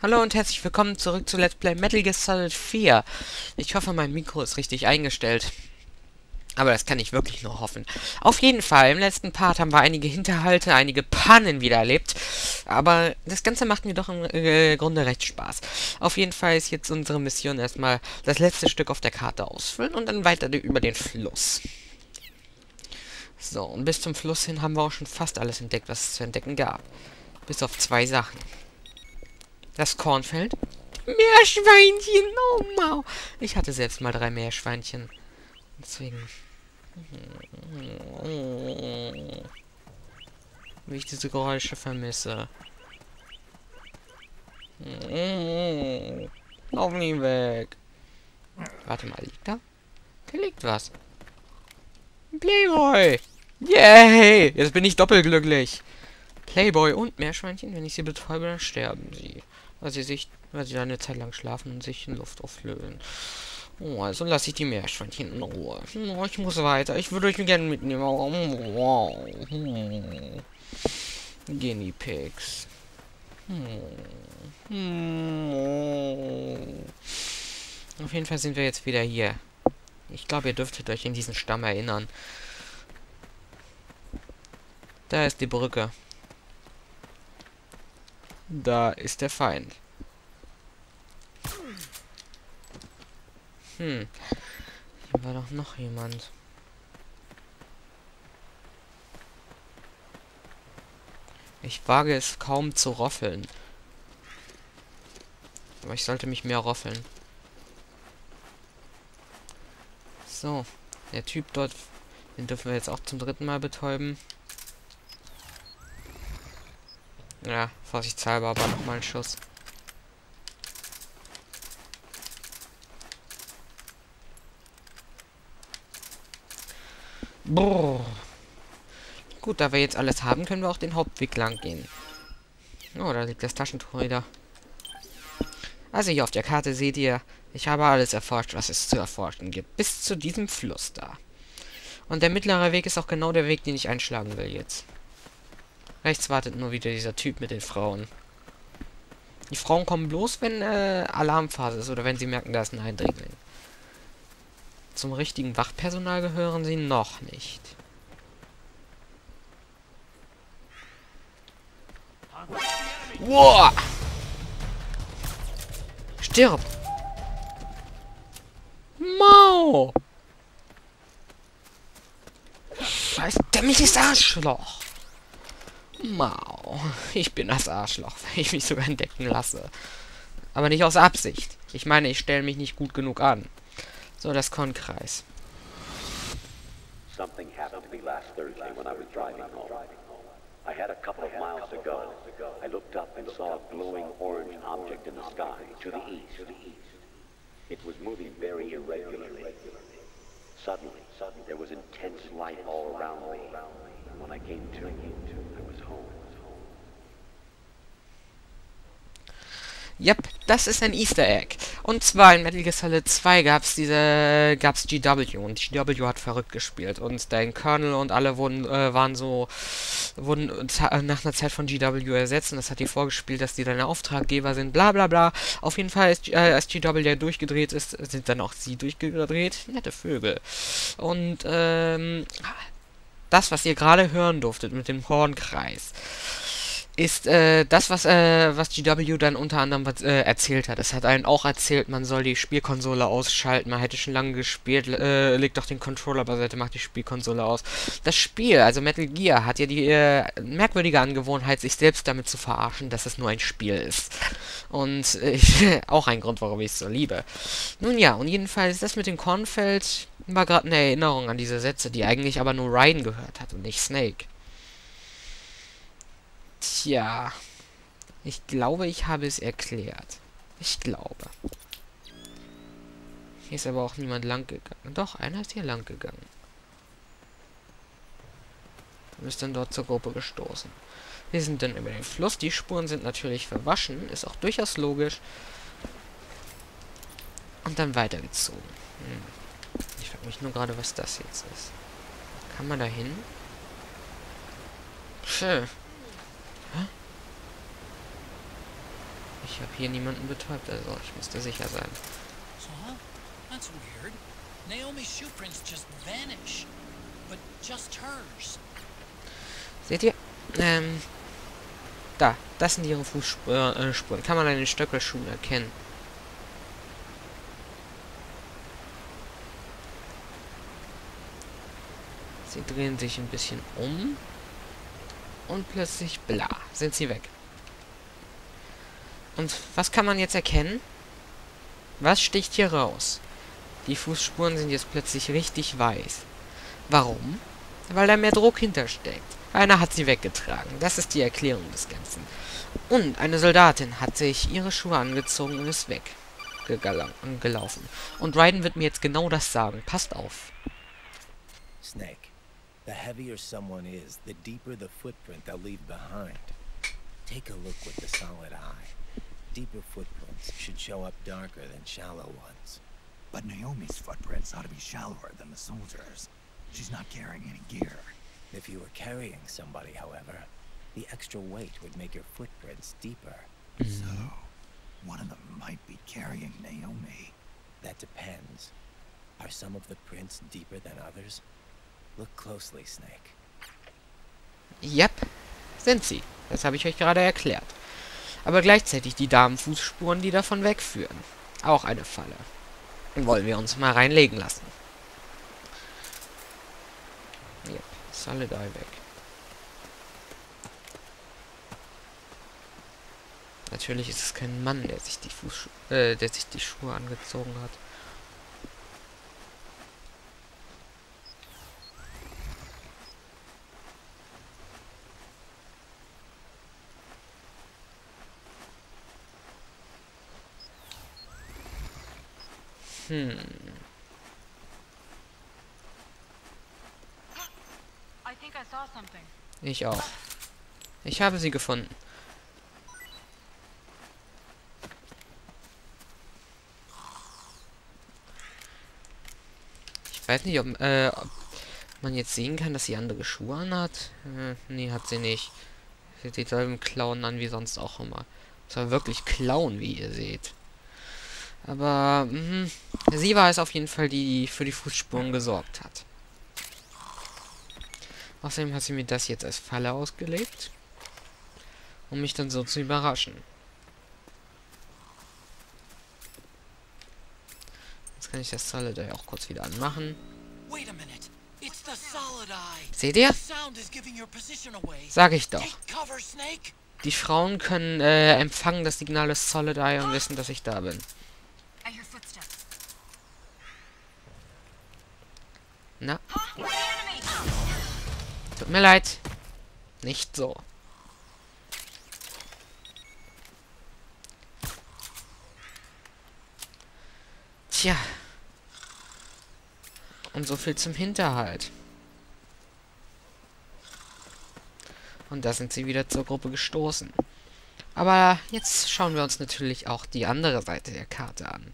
Hallo und herzlich willkommen zurück zu Let's Play Metal Gear Solid 4. Ich hoffe, mein Mikro ist richtig eingestellt. Aber das kann ich wirklich nur hoffen. Auf jeden Fall, im letzten Part haben wir einige Hinterhalte, einige Pannen wieder erlebt. Aber das Ganze macht mir doch im Grunde recht Spaß. Auf jeden Fall ist jetzt unsere Mission erstmal das letzte Stück auf der Karte ausfüllen und dann weiter über den Fluss. So, und bis zum Fluss hin haben wir auch schon fast alles entdeckt, was es zu entdecken gab. Bis auf zwei Sachen. Das Kornfeld. Meerschweinchen, oh Mau. Ich hatte selbst mal 3 Meerschweinchen. Deswegen. Wie ich diese Geräusche vermisse. Lauf nie weg. Warte mal, liegt da? Da liegt was. Playboy! Yay! Jetzt bin ich doppelglücklich. Playboy und Meerschweinchen, wenn ich sie betäube, dann sterben sie. Weil sie eine Zeit lang schlafen und sich in Luft auflösen. Oh, also lasse ich die Meerschweinchen in Ruhe. Oh, ich muss weiter. Ich würde euch gerne mitnehmen. Wow. Guinea Pigs. Auf jeden Fall sind wir jetzt wieder hier. Ich glaube, ihr dürftet euch in diesen Stamm erinnern. Da ist die Brücke. Da ist der Feind. Hier war doch noch jemand. Ich wage es kaum zu roffeln. Aber ich sollte mich mehr roffeln. So, der Typ dort, den dürfen wir jetzt auch zum 3. Mal betäuben. Ja, vorsichtshalber, aber nochmal ein Schuss. Brrr. Gut, da wir jetzt alles haben, können wir auch den Hauptweg lang gehen. Oh, da liegt das Taschentuch wieder. Also hier auf der Karte seht ihr, ich habe alles erforscht, was es zu erforschen gibt. Bis zu diesem Fluss da. Und der mittlere Weg ist auch genau der Weg, den ich einschlagen will jetzt. Rechts wartet nur wieder dieser Typ mit den Frauen. Die Frauen kommen bloß, wenn Alarmphase ist oder wenn sie merken, da ist ein Eindringling. Zum richtigen Wachpersonal gehören sie noch nicht. Wow! Stirb! Mau! Scheiß dämliches Arschloch! Mau! Ich bin das Arschloch, wenn ich mich sogar entdecken lasse. Aber nicht aus Absicht. Ich meine, ich stelle mich nicht gut genug an. So, das Kornkreis. Something happened to me last Thursday when I was driving home. I had a couple of miles to go. I looked up and saw a glowing orange object in the sky to the east. It was moving very irregularly. Suddenly, there was intense light all around me. And when I came to, I was home. Yep, das ist ein Easter Egg. Und zwar in Metal Gear Solid 2 gab's GW und GW hat verrückt gespielt und dein Colonel und alle wurden nach einer Zeit von GW ersetzt und das hat dir vorgespielt, dass die deine Auftraggeber sind, bla bla bla. Auf jeden Fall, als GW durchgedreht ist, sind dann auch sie durchgedreht. Nette Vögel. Und das, was ihr gerade hören durftet mit dem Kornkreis, ist das, was GW dann unter anderem erzählt hat. Es hat einen auch erzählt, man soll die Spielkonsole ausschalten. Man hätte schon lange gespielt, legt doch den Controller beiseite, macht die Spielkonsole aus. Das Spiel, also Metal Gear, hat ja die merkwürdige Angewohnheit, sich selbst damit zu verarschen, dass es nur ein Spiel ist. Und auch ein Grund, warum ich es so liebe. Nun ja, und jedenfalls, das mit dem Kornfeld war gerade eine Erinnerung an diese Sätze, die eigentlich aber nur Raiden gehört hat und nicht Snake. Tja, ich glaube, ich habe es erklärt. Ich glaube. Hier ist aber auch niemand lang gegangen. Doch, einer ist hier lang gegangen. Du bist dann dort zur Gruppe gestoßen. Wir sind dann über den Fluss. Die Spuren sind natürlich verwaschen. Ist auch durchaus logisch. Und dann weitergezogen. Ich frage mich nur gerade, was das jetzt ist. Kann man da hin? Ich habe hier niemanden betäubt, also ich müsste sicher sein. Huh? That's weird. Naomi's shoe prints just vanish. But just hers. Seht ihr? Da. Das sind ihre Fußspuren. Kann man an den Stöckelschuhen erkennen. Sie drehen sich ein bisschen um. Und plötzlich, bla, sind sie weg. Und was kann man jetzt erkennen? Was sticht hier raus? Die Fußspuren sind jetzt plötzlich richtig weiß. Warum? Weil da mehr Druck hintersteckt. Einer hat sie weggetragen. Das ist die Erklärung des Ganzen. Und eine Soldatin hat sich ihre Schuhe angezogen und ist weggelaufen. Und Raiden wird mir jetzt genau das sagen. Passt auf. Snake, the heavier someone is, the deeper the footprint they'll leave behind. Take a look with the solid eye. Deeper footprints should show up darker than shallow ones. But Naomi's footprints ought to be shallower than the soldiers'. She's not carrying any gear. If you were carrying somebody, however, the extra weight would make your footprints deeper. So, one of them might be carrying Naomi. That depends. Are some of the prints deeper than others? Look closely, Snake. Yep, sind sie. Das habe ich euch gerade erklärt. Aber gleichzeitig die Damenfußspuren, die davon wegführen. Auch eine Falle. Wollen wir uns mal reinlegen lassen. Yep, Solid Eye weg. Natürlich ist es kein Mann, der sich die Schuhe angezogen hat. Ich auch. Ich habe sie gefunden. Ich weiß nicht, ob man jetzt sehen kann, dass sie andere Schuhe anhat. Nee, hat sie nicht. Sie hat dieselben Klauen an wie sonst auch immer. Es war wirklich Klauen, wie ihr seht. Aber sie war es auf jeden Fall, die für die Fußspuren gesorgt hat. Außerdem hat sie mir das jetzt als Falle ausgelegt, um mich dann so zu überraschen. Jetzt kann ich das Solid Eye auch kurz wieder anmachen. Wait a minute. It's the Solid Eye. Seht ihr? The sound is giving your position away. Sag ich doch. Take cover, Snake. Die Frauen können empfangen das Signal des Solid Eye und wissen, dass ich da bin. I hear footsteps. Na? The enemy! Tut mir leid. Nicht so. Tja. Und so viel zum Hinterhalt. Und da sind sie wieder zur Gruppe gestoßen. Aber jetzt schauen wir uns natürlich auch die andere Seite der Karte an.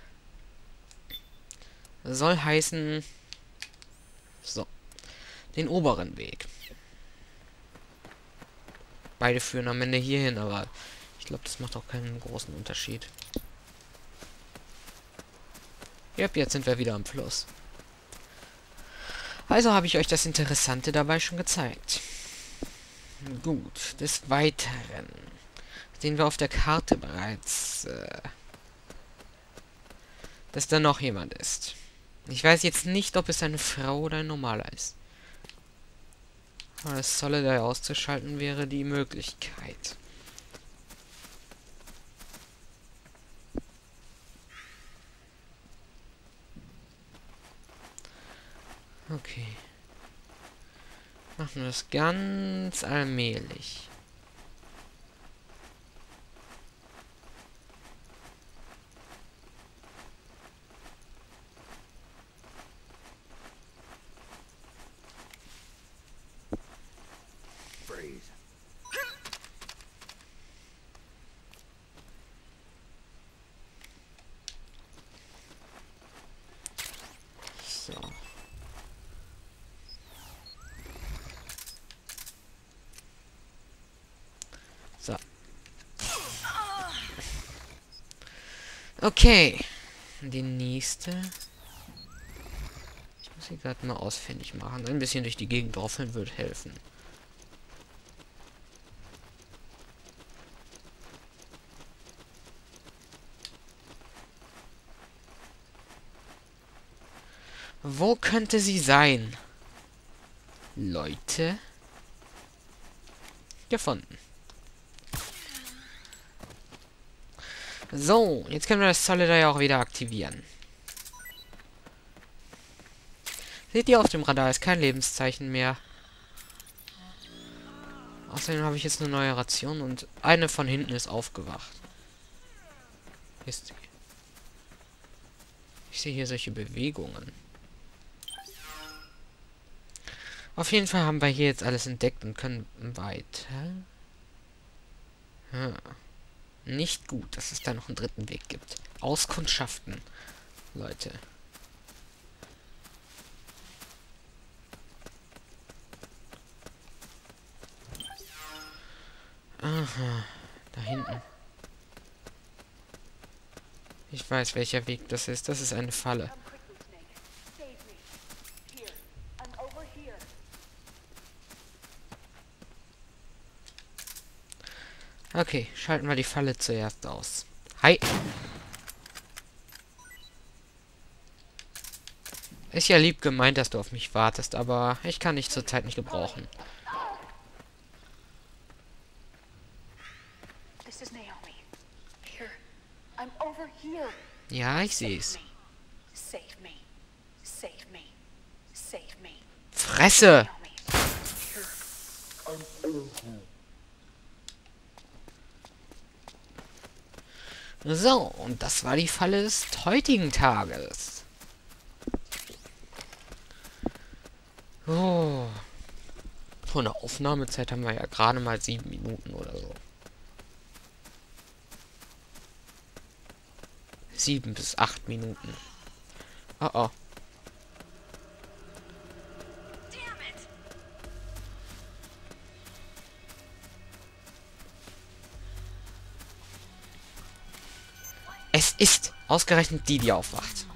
Soll heißen... So. Den oberen Weg. Beide führen am Ende hierhin, aber ich glaube, das macht auch keinen großen Unterschied. Yep, jetzt sind wir wieder am Fluss. Also habe ich euch das Interessante dabei schon gezeigt. Gut, des Weiteren sehen wir auf der Karte bereits, dass da noch jemand ist. Ich weiß jetzt nicht, ob es eine Frau oder ein normaler ist. Aber das Solid Eye auszuschalten wäre die Möglichkeit. Okay. Machen wir das ganz allmählich. Freeze. So. Okay. Die nächste. Ich muss sie gerade mal ausfindig machen. Ein bisschen durch die Gegend roffeln würde helfen. Wo könnte sie sein? Leute. Gefunden. So, jetzt können wir das Solidar ja auch wieder aktivieren. Seht ihr, auf dem Radar ist kein Lebenszeichen mehr. Außerdem habe ich jetzt eine neue Ration und eine von hinten ist aufgewacht. Ich sehe hier solche Bewegungen. Auf jeden Fall haben wir hier jetzt alles entdeckt und können weiter. Nicht gut, dass es da noch einen dritten Weg gibt. Auskundschaften, Leute. Aha, da hinten. Ich weiß, welcher Weg das ist. Das ist eine Falle. Okay, schalten wir die Falle zuerst aus. Hi! Ist ja lieb gemeint, dass du auf mich wartest, aber ich kann dich zurzeit nicht gebrauchen. Ja, ich sehe es. Fresse! So, und das war die Falle des heutigen Tages. Oh. Von der Aufnahmezeit haben wir ja gerade mal 7 Minuten oder so. 7 bis 8 Minuten. Oh oh. Es ist ausgerechnet die, die aufwacht.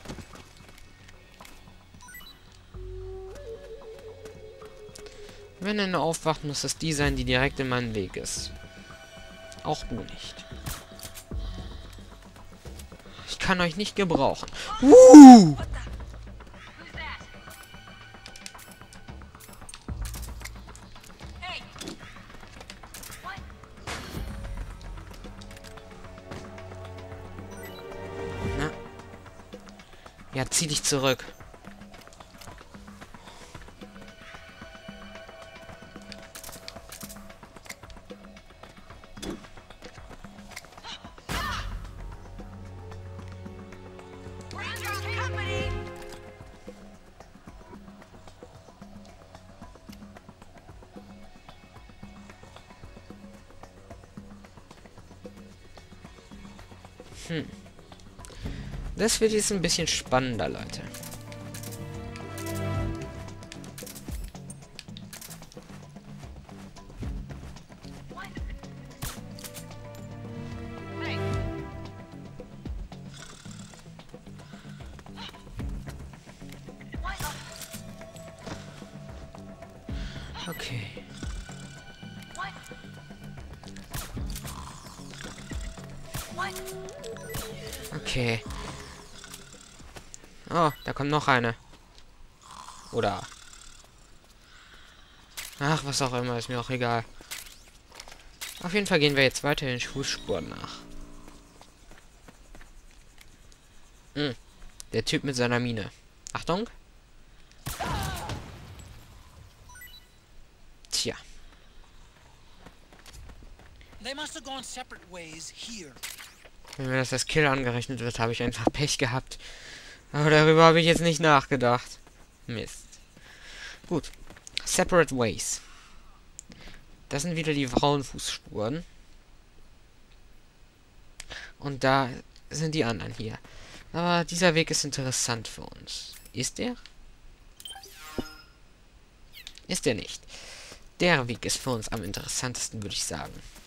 Wenn eine aufwacht, muss es die sein, die direkt in meinem Weg ist. Auch du nicht. Ich kann euch nicht gebrauchen. Na? Ja, zieh dich zurück. Das wird jetzt ein bisschen spannender, Leute. Okay. Okay. Oh, da kommt noch eine. Oder... Ach, was auch immer, ist mir auch egal. Auf jeden Fall gehen wir jetzt weiter den Fußspuren nach. Der Typ mit seiner Mine. Achtung. Tja. Wenn mir das als Kill angerechnet wird, habe ich einfach Pech gehabt. Aber darüber habe ich jetzt nicht nachgedacht. Mist. Gut. Separate Ways. Das sind wieder die Frauenfußspuren. Und da sind die anderen hier. Aber dieser Weg ist interessant für uns. Ist er? Ist er nicht. Der Weg ist für uns am interessantesten, würde ich sagen.